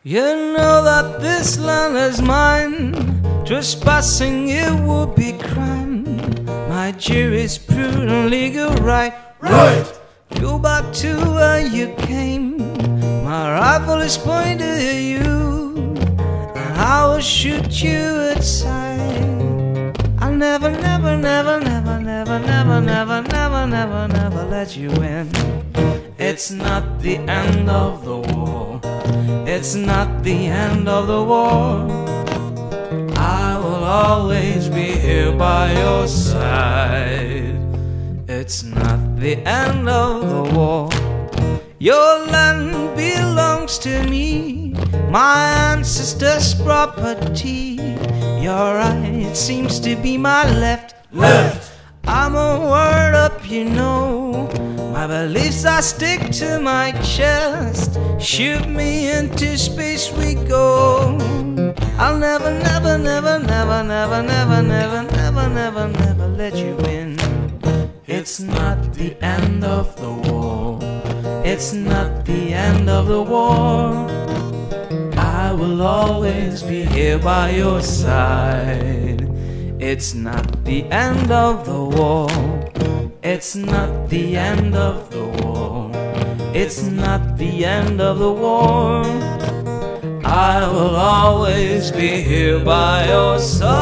You know that this land is mine. Trespassing it would be crime. My jurisprudence legal right. Go back to where you came. My rifle is pointed at you, and I will shoot you at sight. I'll never, never, never, never, never, never, never, never, never, never let you in. It's not the end of the war. It's not the end of the war. I will always be here by your side. It's not the end of the war. Your land belongs to me, my ancestors' property. Your right seems to be my left. I'm a word up, you know. My beliefs I stick to my chest. Shoot me into space we go. I'll never, never, never, never, never, never, never, never, never, never let you in. It's not the end of the war. It's not the end of the war. I will always be here by your side. It's not the end of the war. It's not the end of the war. It's not the end of the war. I will always be here by your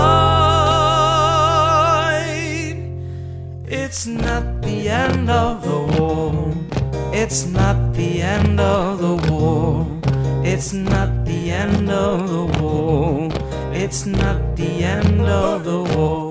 side. It's not the end of the war. It's not the end of the war. It's not the end of the war. It's not the end of the war.